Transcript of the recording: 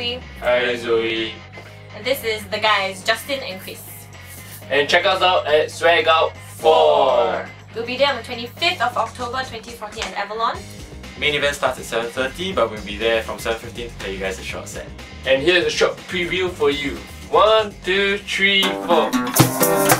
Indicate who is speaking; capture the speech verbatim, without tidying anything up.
Speaker 1: Zoe.
Speaker 2: Hi Zoe.
Speaker 1: And this is the guys, Justin and Chris.
Speaker 2: And check us out at Swag Out four.
Speaker 1: We'll be there on the twenty-fifth of October twenty fourteen at Avalon.
Speaker 3: Main event starts at seven thirty, but we'll be there from seven fifteen to play you guys a short set.
Speaker 2: And here's a short preview for you. One, two, three, four.